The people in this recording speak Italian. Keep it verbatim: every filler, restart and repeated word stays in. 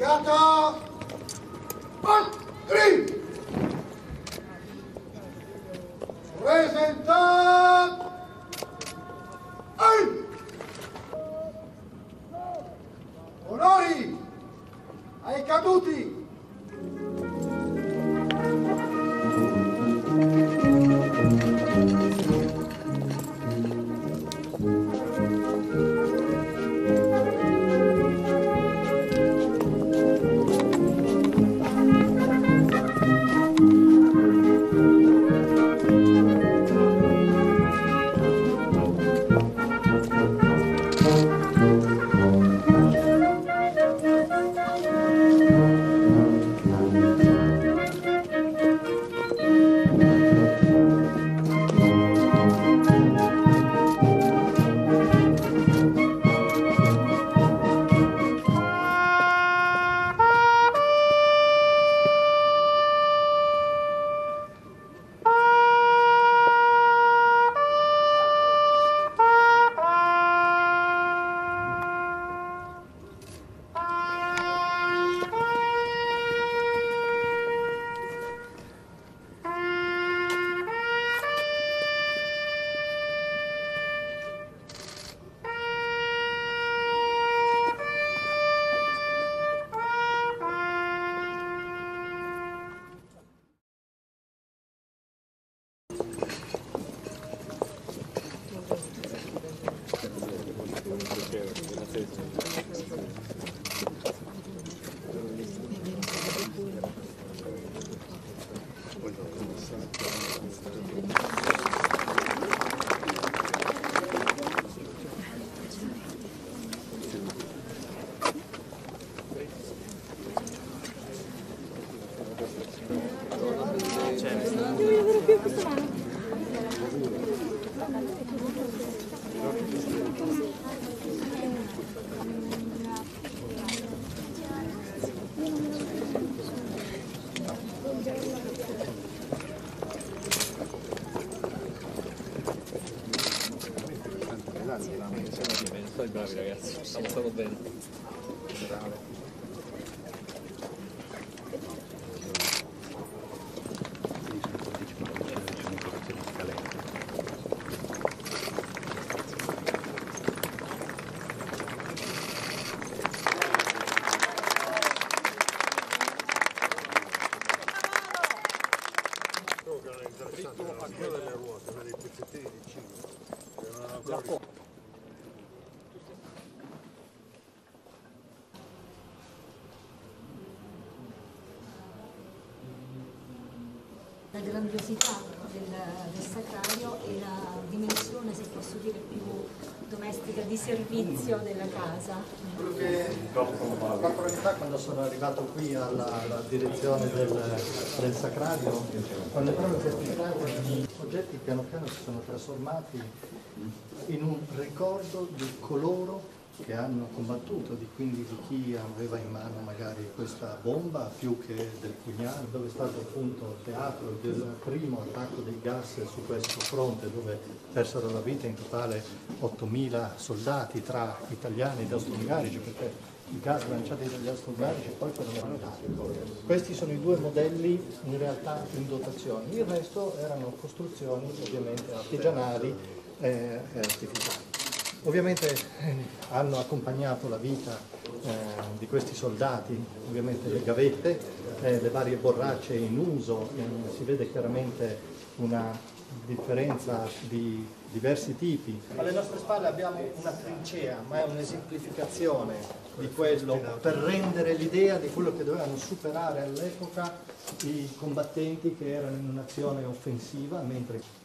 Fiato! Altri! Presentato! Ai! Onori ai caduti! Bravi ragazzi, stiamo stando bene. La grandiosità del, del sacrario e la dimensione, se posso dire, più domestica, di servizio della casa. Quello che quattro anni fa, quando sono arrivato qui alla, alla direzione del, del sacrario, quando proprio questi gli oggetti piano piano si sono trasformati in un ricordo di coloro che hanno combattuto, di, quindi di chi aveva in mano magari questa bomba più che del pugnale, dove è stato appunto il teatro del primo attacco dei gas su questo fronte, dove persero la vita in totale ottomila soldati tra italiani ed austro-ungarici, perché i gas lanciati dagli austro-ungarici poi furono mandati. Questi sono i due modelli in realtà in dotazione, il resto erano costruzioni ovviamente artigianali e artificiali. Ovviamente eh, hanno accompagnato la vita eh, di questi soldati, ovviamente le gavette, eh, le varie borracce in uso, eh, si vede chiaramente una differenza di diversi tipi. Alle nostre spalle abbiamo una trincea, ma è un'esemplificazione di quello per rendere l'idea di quello che dovevano superare all'epoca i combattenti che erano in un'azione offensiva, mentre